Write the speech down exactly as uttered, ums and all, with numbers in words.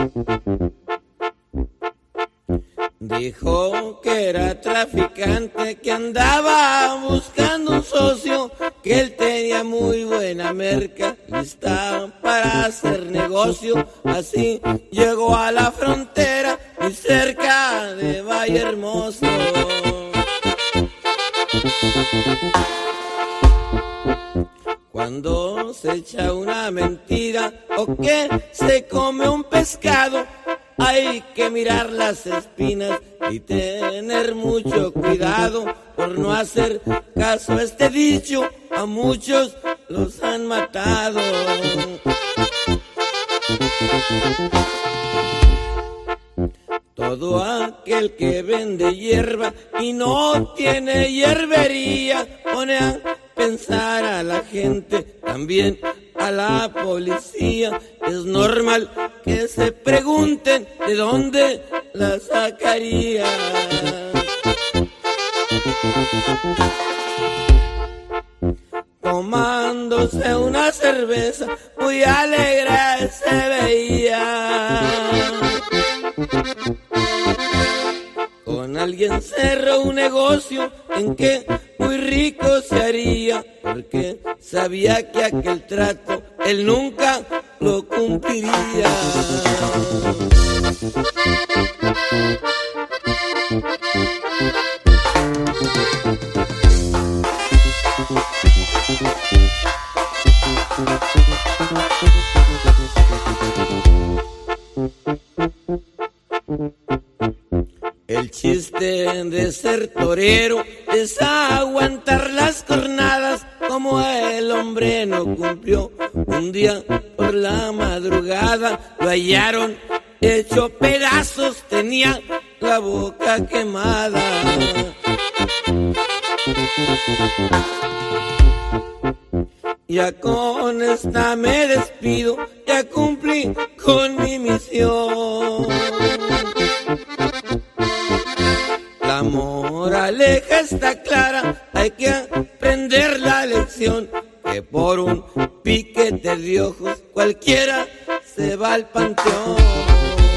Dijo que era traficante, que andaba buscando un socio, que él tenía muy buena merca, lista para hacer negocio. Así llegó a la frontera y cerca de Valle Hermoso. Cuando se echa una mentira o que se come un pescado, hay que mirar las espinas y tener mucho cuidado por no hacer caso a este dicho. A muchos los han matado. Todo aquel que vende hierba y no tiene hierbería pone a pensar a la gente, también a la policía. Es normal que se pregunten de dónde la sacaría. Tomándose una cerveza, muy alegre se veía. Con alguien cerró un negocio en que muy rico se haría, porque sabía que aquel trato él nunca lo cumpliría. El chiste de ser torero es aguantar las cornadas, como el hombre no cumplió. Un día por la madrugada lo hallaron hecho pedazos, tenía la boca quemada. Ya con esta me despido, ya cumplí con mi misión. La moraleja está clara, hay que aprender la lección, que por un piquete de ojos cualquiera se va al panteón.